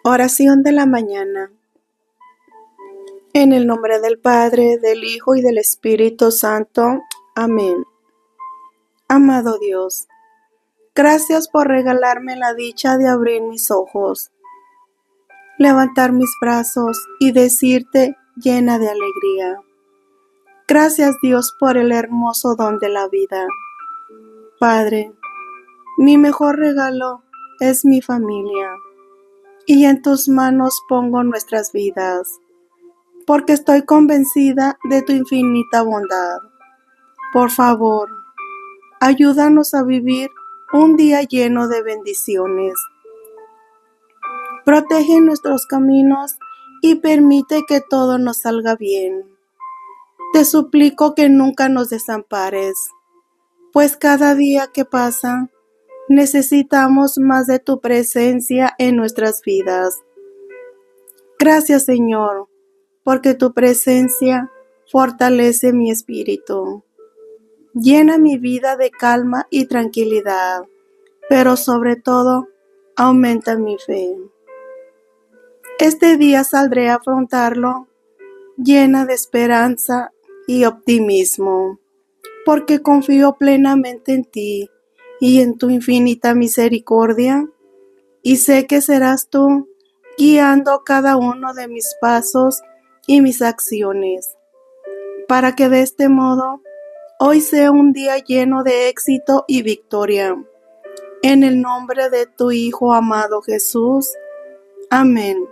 Oración de la mañana. En el nombre del Padre, del Hijo y del Espíritu Santo. Amén. Amado Dios, gracias por regalarme la dicha de abrir mis ojos, levantar mis brazos y decirte llena de alegría. Gracias Dios por el hermoso don de la vida. Padre, mi mejor regalo es mi familia. Y en tus manos pongo nuestras vidas, porque estoy convencida de tu infinita bondad. Por favor, ayúdanos a vivir un día lleno de bendiciones. Protege nuestros caminos y permite que todo nos salga bien. Te suplico que nunca nos desampares, pues cada día que pasa, necesitamos más de tu presencia en nuestras vidas. Gracias, Señor, porque tu presencia fortalece mi espíritu. Llena mi vida de calma y tranquilidad, pero sobre todo, aumenta mi fe. Este día saldré a afrontarlo llena de esperanza y optimismo, porque confío plenamente en ti y en tu infinita misericordia, y sé que serás tú guiando cada uno de mis pasos y mis acciones, para que de este modo hoy sea un día lleno de éxito y victoria. En el nombre de tu Hijo amado Jesús. Amén.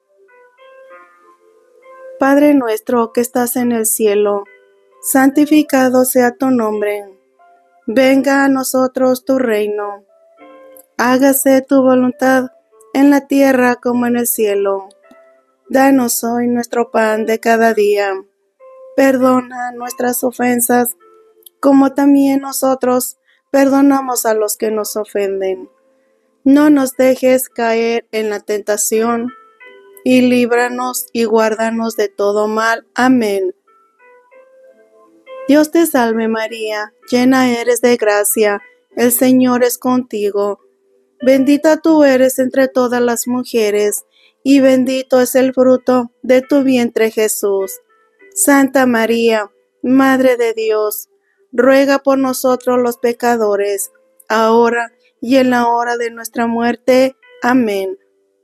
Padre nuestro que estás en el cielo, santificado sea tu nombre. Venga a nosotros tu reino. Hágase tu voluntad en la tierra como en el cielo. Danos hoy nuestro pan de cada día. Perdona nuestras ofensas, como también nosotros perdonamos a los que nos ofenden. No nos dejes caer en la tentación, y líbranos y guárdanos de todo mal. Amén. Dios te salve María, llena eres de gracia, el Señor es contigo. Bendita tú eres entre todas las mujeres, y bendito es el fruto de tu vientre Jesús. Santa María, Madre de Dios, ruega por nosotros los pecadores, ahora y en la hora de nuestra muerte. Amén.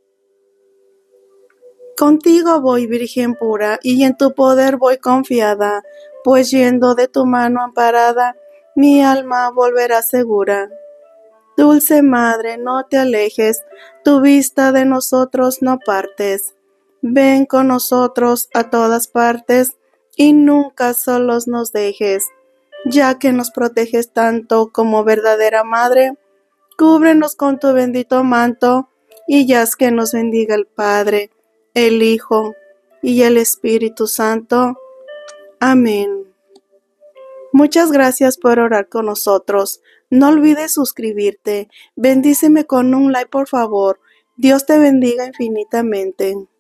Contigo voy, Virgen pura, y en tu poder voy confiada, pues yendo de tu mano amparada, mi alma volverá segura. Dulce Madre, no te alejes, tu vista de nosotros no partes. Ven con nosotros a todas partes, y nunca solos nos dejes. Ya que nos proteges tanto como verdadera Madre, cúbrenos con tu bendito manto, y haz que nos bendiga el Padre, el Hijo y el Espíritu Santo. Amén. Muchas gracias por orar con nosotros. No olvides suscribirte. Bendíceme con un like, por favor. Dios te bendiga infinitamente.